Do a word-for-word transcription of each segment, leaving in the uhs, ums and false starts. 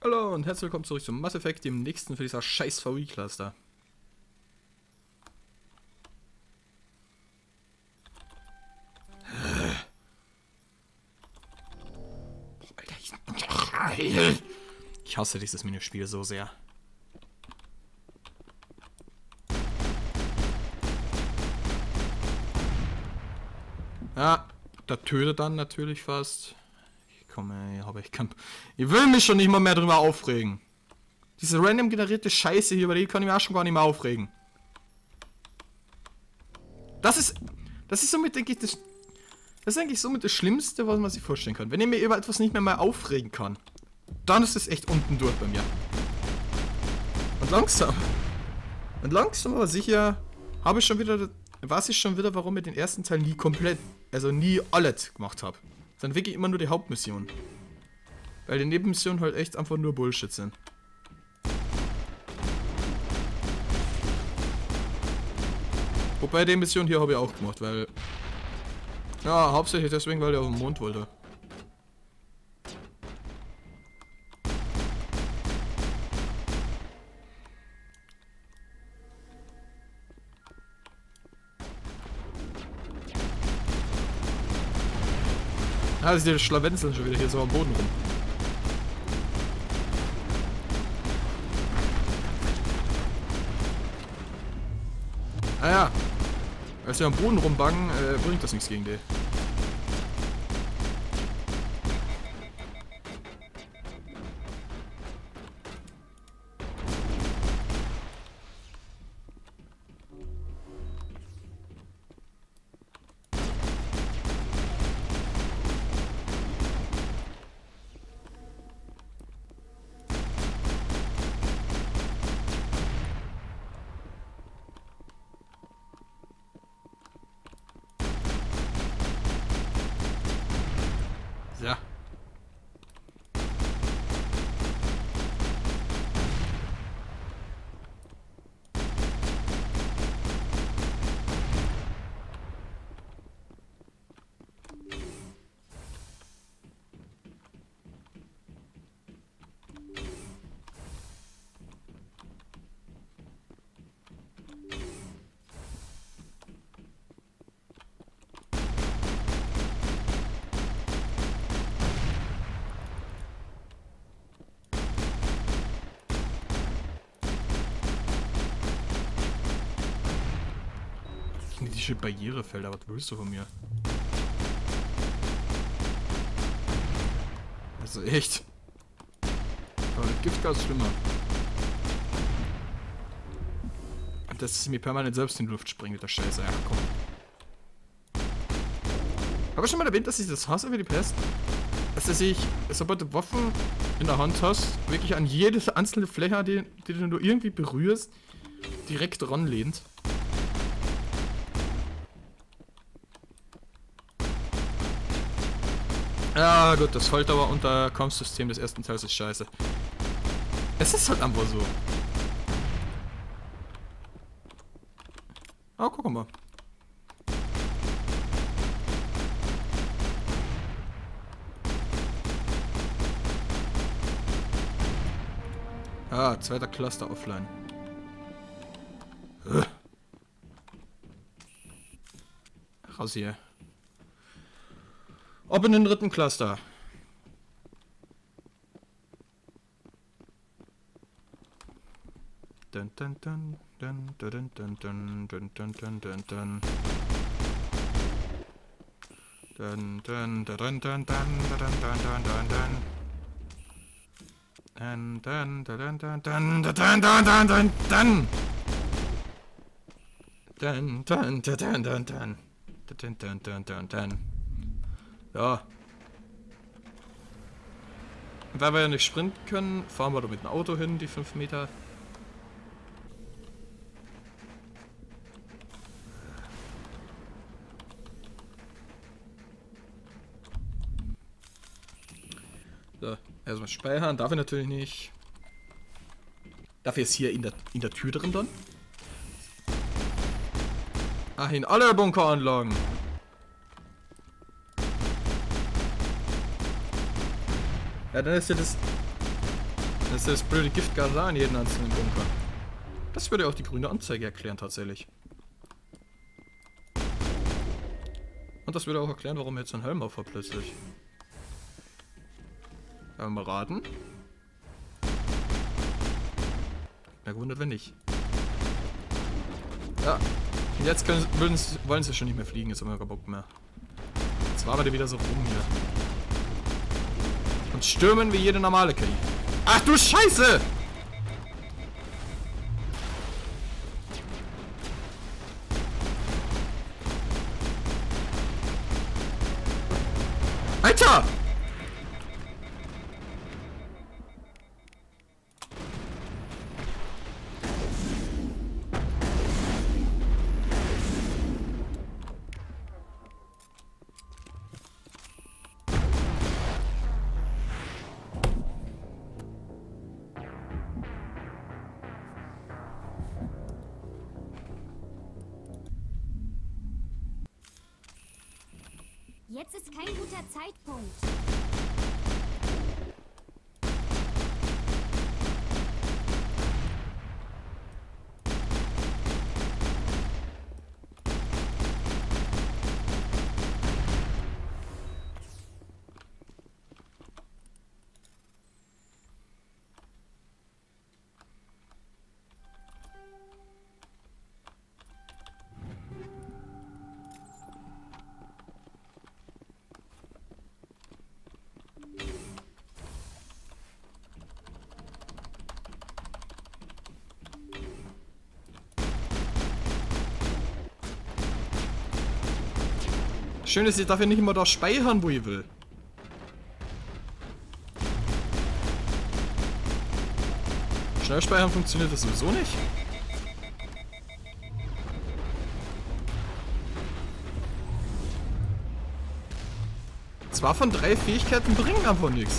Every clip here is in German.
Hallo und herzlich willkommen zurück zum Mass Effect, dem nächsten für dieser scheiß V I-Cluster. Ich hasse dieses Minispiel so sehr. Ja, da tötet dann natürlich fast. Ich komme, aber ich kann. Ich will mich schon nicht mal mehr drüber aufregen. Diese random generierte Scheiße hier, über die kann ich mich auch schon gar nicht mehr aufregen. Das ist. Das ist somit, denke ich, das. Das ist eigentlich somit das Schlimmste, was man sich vorstellen kann. Wenn ich mir über etwas nicht mehr mal aufregen kann, dann ist es echt unten durch bei mir. Und langsam. Und langsam aber sicher habe ich schon wieder. Weiß ich schon wieder, warum ich den ersten Teil nie komplett, also nie alles gemacht habe. Sondern wirklich immer nur die Hauptmission. Weil die Nebenmissionen halt echt einfach nur Bullshit sind. Wobei die Mission hier habe ich auch gemacht, weil... Ja, hauptsächlich deswegen, weil ich auf den Mond wollte. Ah, das ist die Schlawenzeln schon wieder hier so am Boden rum. Ah ja. Als wir am Boden rumbangen, äh, bringt das nichts gegen die. Ja. Diese Barrierefelder, was willst du von mir? Also echt. Aber das Giftgas ist schlimmer. Dass es mir permanent selbst in die Luft springt, der Scheiße. Ja, komm. Habe ich schon mal erwähnt, dass ich das hasse wie die Pest? Dass ich, sobald du Waffen in der Hand hast, wirklich an jede einzelne Fläche, die, die du nur irgendwie berührst, direkt ranlehnt. Ja gut, das Falldauer und der Kampfsystem des ersten Teils ist scheiße. Es ist halt einfach so. Ah, guck mal. Ah, zweiter Cluster offline. Ugh. Raus hier. Ob in den dritten Cluster. Dun dun dun dun dun dun dun dun dun dun dun dun. Dun dun dun dun dun dun dun dun dun dun dun. Dun dun dun dun dun dun dun dun dun dun. Dun dun dun dun dun dun. Dun dun dun dun dun. Ja. Und weil wir ja nicht sprinten können, fahren wir da mit dem Auto hin, die fünf Meter. So, erstmal speichern, darf ich natürlich nicht. Darf ich jetzt hier in der, in der Tür drin dann? Ach, in alle Bunkeranlagen. Ja, dann ist ja das... Das ist das blöde Giftgas da in jedem einzelnen Bunker. Das würde auch die grüne Anzeige erklären, tatsächlich. Und das würde auch erklären, warum er jetzt einen Helm auf hat plötzlich. Wollen wir mal raten? Na gewundert, wenn nicht. Ja. Und jetzt können, wollen, sie, wollen sie schon nicht mehr fliegen, jetzt haben wir keinen Bock mehr. Jetzt wabert er wieder so rum hier. Und stürmen wie jede normale K I. Ach du Scheiße! Alter! Jetzt ist kein guter Zeitpunkt. Schön ist, ich darf ja nicht immer da speichern, wo ich will. Schnellspeichern funktioniert das sowieso nicht. Zwei von drei Fähigkeiten bringen einfach nichts.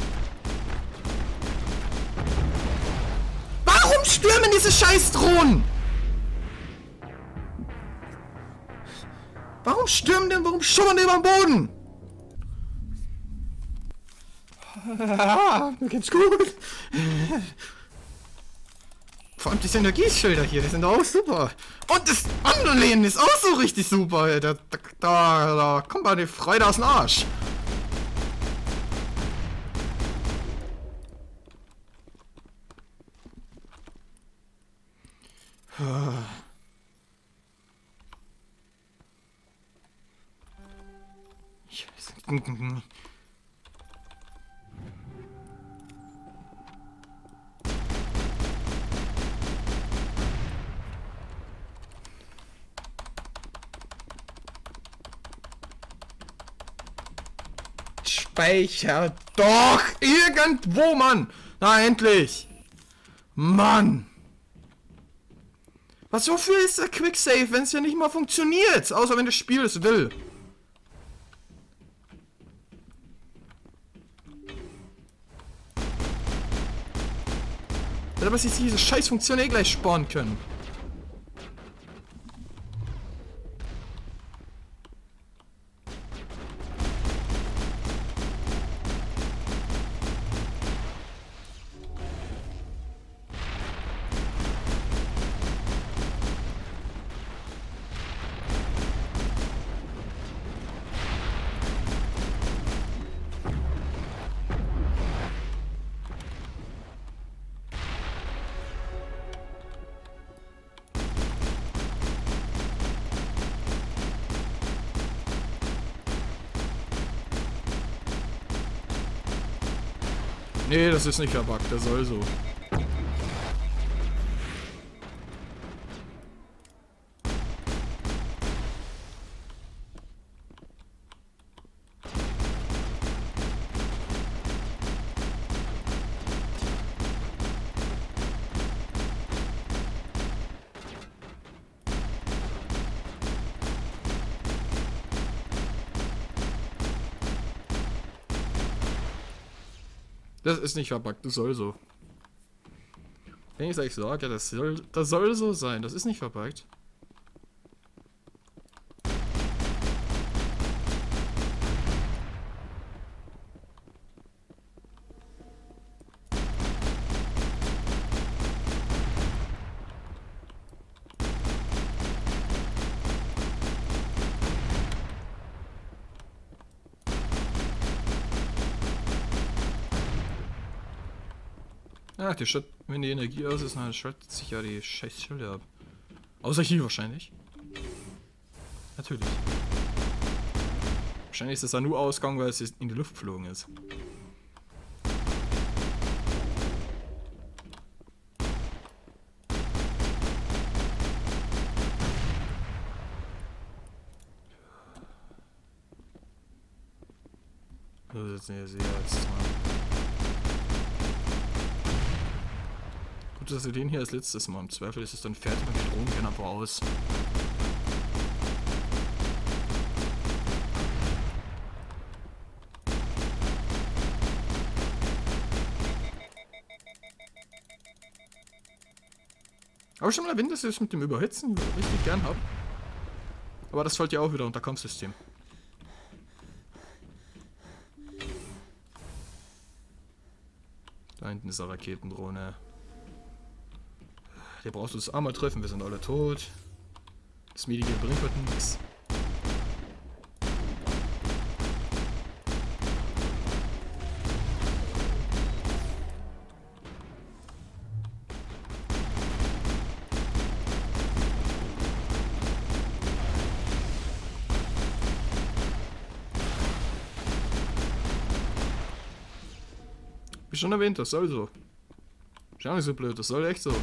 Warum stürmen diese Scheißdrohnen? Warum stürmen denn? Warum schummern die über den Boden? Mir geht's gut. Vor allem diese Energieschilder hier, die sind auch super. Und das andere Lehnen ist auch so richtig super. Da, da, da, da kommt mal die Freude aus dem Arsch. Speicher doch irgendwo, Mann! Na endlich! Mann! Was wofür ist der Quicksave, wenn es ja nicht mal funktioniert? Außer wenn das Spiel es will. Aber sie diese Scheißfunktion eh gleich spawnen können. Nee, das ist nicht verbuggt, der soll so. Das ist nicht verbuggt, das soll so. Wenn ich es euch sage, das soll, das soll so sein, das ist nicht verbuggt. Ja, die Stadt, wenn die Energie aus ist, dann schaltet sich ja die scheiß Schilde ab. Außer hier wahrscheinlich. Natürlich. Wahrscheinlich ist es da nur ausgegangen, weil es in die Luft geflogen ist. Das ist jetzt eine Sicherheitszahl. Gut, dass wir den hier als letztes Mal. Im Zweifel ist es dann fertig und die Drohnen gehen einfach aus. Aber schon mal erwähnt, dass ich das mit dem Überhitzen richtig gern habe. Aber das fällt ja auch wieder unter Kampfsystem. Da hinten ist eine Raketendrohne. Der brauchst du das einmal treffen, wir sind alle tot. Das Medigel bringt heute nichts. Wie schon erwähnt, das soll so. Ist ja nicht so blöd, das soll echt so.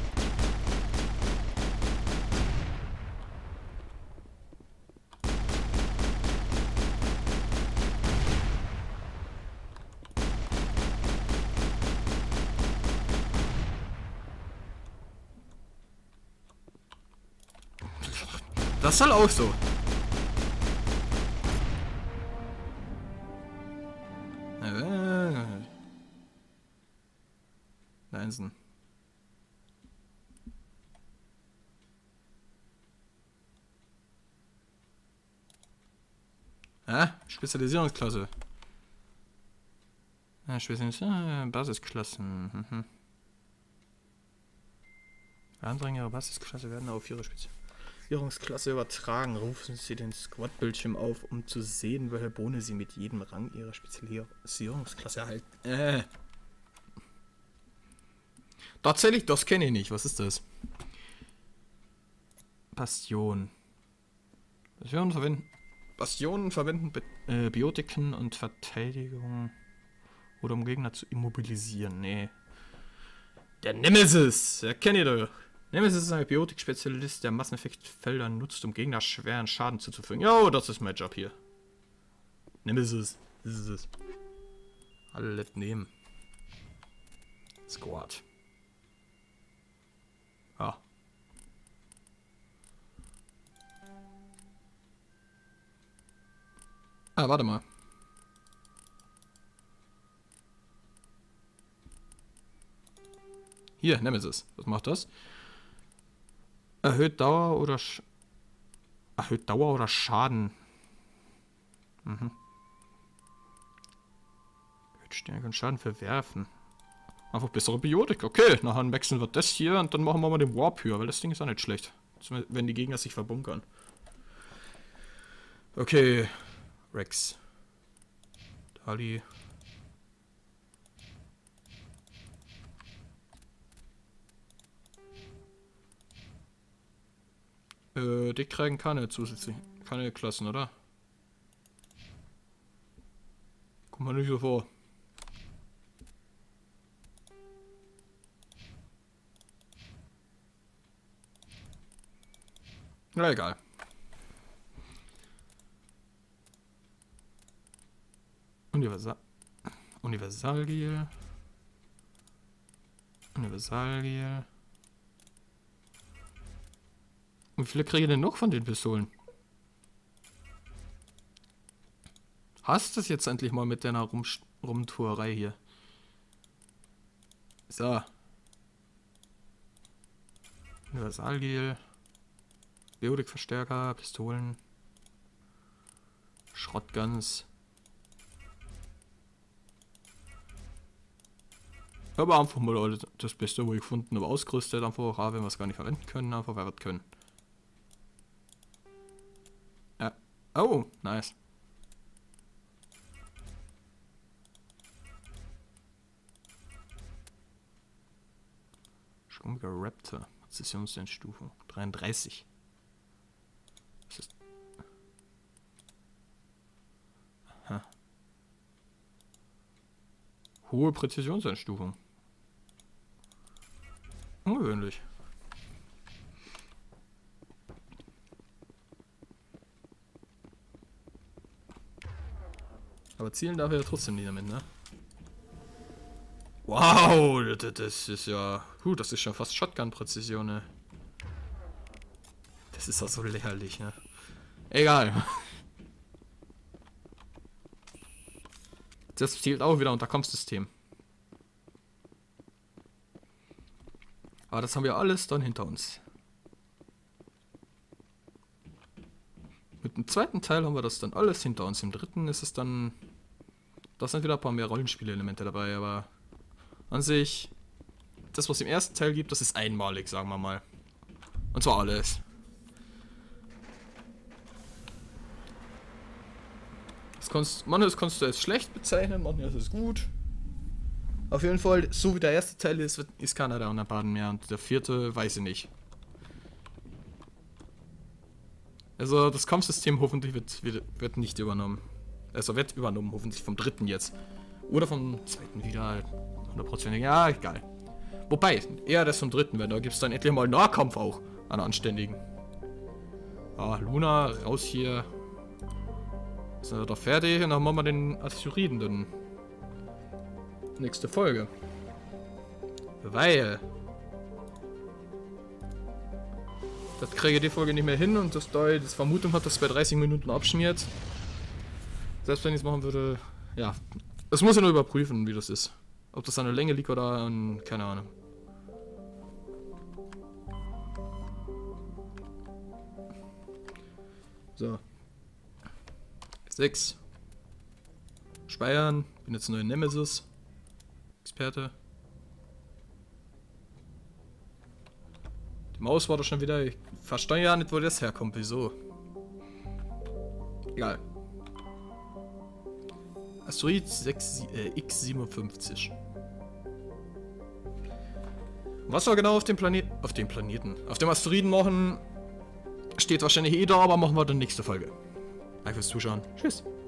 Das soll auch so. Einsen. Ah, Spezialisierungsklasse. Ah, Spezialisierung, Basisklassen. Mhm. Andringer Basisklasse werden auf ihre Spezialisierungsklasse übertragen. Rufen Sie den Squad-Bildschirm auf, um zu sehen, welche Boni Sie mit jedem Rang Ihrer Spezialisierungsklasse erhalten. Äh. Tatsächlich, das kenne ich nicht. Was ist das? Bastion. Bastionen verwenden, Bastionen verwenden Bi äh, Biotiken und Verteidigung. Oder um Gegner zu immobilisieren. Nee. Der Nemesis! Der kennt ihr doch. Nemesis ist ein Biotik-Spezialist, der Masseneffektfelder nutzt, um Gegner schweren Schaden zuzufügen. Jo, das ist mein Job hier. Nemesis. Das ist es. Alle nehmen. Squad. Ah. Ah, warte mal. Hier, Nemesis. Was macht das? Erhöht Dauer oder Sch Erhöht Dauer oder Schaden. Mhm. Erhöht Stärke und Schaden verwerfen. Einfach bessere Biotik. Okay, nachher wechseln wir das hier und dann machen wir mal den Warp höher, weil das Ding ist auch nicht schlecht. Wenn die Gegner sich verbunkern. Okay. Rex. Dali. Äh, die kriegen keine zusätzlich. Keine Klassen, oder? Kommt mal nicht so vor. Na egal. Universal. Universalgel. Universalgel. Und wie viele kriege ich denn noch von den Pistolen? Hast du es jetzt endlich mal mit deiner Rum Rumtuerei hier? So. Universalgel. Biotikverstärker, Pistolen. Shotguns. Aber einfach mal das Beste, wo ich gefunden habe, ausgerüstet. Einfach, auch, wenn wir es gar nicht verwenden können, einfach weil wir es können. Ja. Oh, nice. Omega Raptor. Präzisionsentstufung. dreiunddreißig. Was ist... Aha. Hohe Präzisionsentstufung. Ungewöhnlich. Aber zielen darf er ja trotzdem nicht damit, ne? Wow, das, das ist ja... Huh, das ist schon fast Shotgun-Präzision, ne? Das ist auch so lächerlich, ne? Egal. Das zielt auch wieder unter Kampfsystem. Aber das haben wir alles dann hinter uns. Mit dem zweiten Teil haben wir das dann alles hinter uns. Im dritten ist es dann... Da sind wieder ein paar mehr Rollenspielelemente dabei, aber... An sich... Das, was es im ersten Teil gibt, das ist einmalig, sagen wir mal. Und zwar alles. Das kannst, manches kannst du als schlecht bezeichnen, manches ist gut. Auf jeden Fall, so wie der erste Teil ist, ist keiner der anderen beiden mehr. Und der vierte, weiß ich nicht. Also das Kampfsystem hoffentlich wird, wird, wird nicht übernommen. Also wird übernommen, hoffentlich vom dritten jetzt. Oder vom zweiten wieder. hundertprozentig. Ja, egal. Wobei, eher das vom dritten, weil da gibt es dann endlich mal Nahkampf auch. An anständigen. Ah, Luna, raus hier. Sind wir doch fertig und dann machen wir den Asteroiden dann. Nächste Folge. Weil. Das kriege ich die Folge nicht mehr hin und das da ich das Vermutung hat, dass es bei dreißig Minuten abschmiert. Selbst wenn ich es machen würde, ja. Das muss ich nur überprüfen, wie das ist. Ob das an der Länge liegt oder an, keine Ahnung. So. sechs. Speichern. Bin jetzt neue Nemesis. Experte. Die Maus war doch schon wieder. Ich verstehe ja nicht, wo das herkommt. Wieso? Egal. Asteroid X siebenundfünfzig. Was wir genau auf dem Planet. Auf dem Planeten. Auf dem Asteroiden machen. Steht wahrscheinlich eh da, aber machen wir dann nächste Folge. Danke fürs Zuschauen. Tschüss.